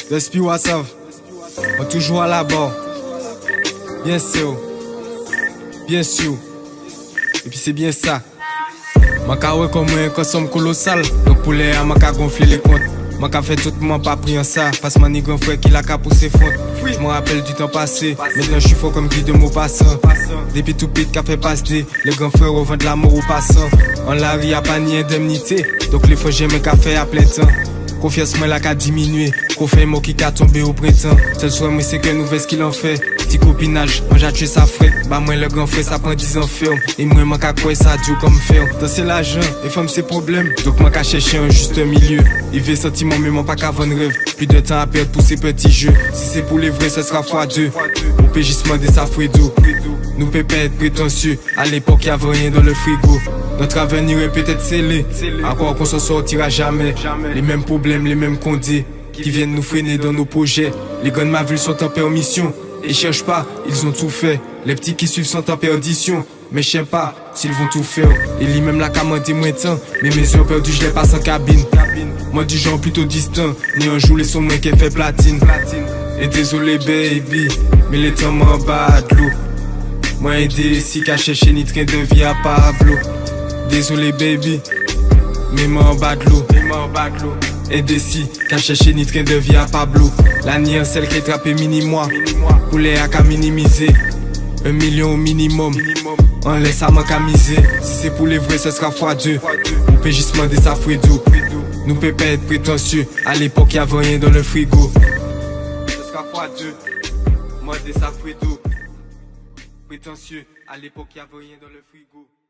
Respire Wassav, on toujours à la barre. Bien sûr, bien sûr. Et puis c'est bien ça. Ma carrière comme une consomme colossale. Donc pour les ma ka gonfler les comptes. Ma ka fait tout le monde pas pris en ça. Parce que mon grand frère qui l'a ka poussé fond. Je me rappelle du temps passé. Maintenant je suis fort comme guide de mots passants. Depuis tout petit qu'a fait passer. Les grands frères revendent l'amour aux passants. En la rue y'a pas ni indemnité. Donc les fois j'aime qu'a fait à plein temps. Confiance moi la qu'a diminué. Qu'on fait mot qui qu'a tombé au printemps. Seul soir moi c'est que nous ce qu'il en fait. Petit copinage, moi j'ai tué sa frère. Bah moi le grand frère ça prend 10 ans ferme. Et moi moi qu'a quoi ça dure comme ferme. Tant c'est l'argent, et femme c'est problème. Donc moi qu'a cherché un juste milieu. Il veut sentiment mais moi pas qu'à vendre rêve. Plus de temps à perdre pour ces petits jeux. Si c'est pour les vrais ce sera x2. Au pégissement des safredou. Nous peut pas être prétentieux. À l'époque y avait rien dans le frigo. Notre avenir est peut-être scellé. Encore qu'on s'en sortira jamais. Les mêmes problèmes, les mêmes condés qui viennent nous freiner dans nos projets. Les gars de ma ville sont en permission. Et cherchent pas, ils ont tout fait. Les petits qui suivent sont en perdition. Mais je sais pas s'ils vont tout faire. Et lui même la commande moins temps. Mais mes yeux perdus, je les passe en cabine. Moi du genre plutôt distant. Ni un jour les sons moins qui fait platine. Et désolé baby, mais les temps m'en bas de l'eau. Moi aidé ici qu'à chercher ni train de vie à Pablo. Désolé baby, mais m'en bas de l'eau. Et d'ici, qu'à chercher ni train de vie à Pablo. La ni en celle qui est trappé mini-moi. Pour les à minimiser. 1 million au minimum. On laisse à manque à miser. Si c'est pour les vrais, ce sera x2. Au pégissement des safredou. Nous peut pas être prétentieux. À l'époque, y avait rien dans le frigo. Ce sera x2. Moi des safredou. Prétentieux. À l'époque, y avait rien dans le frigo.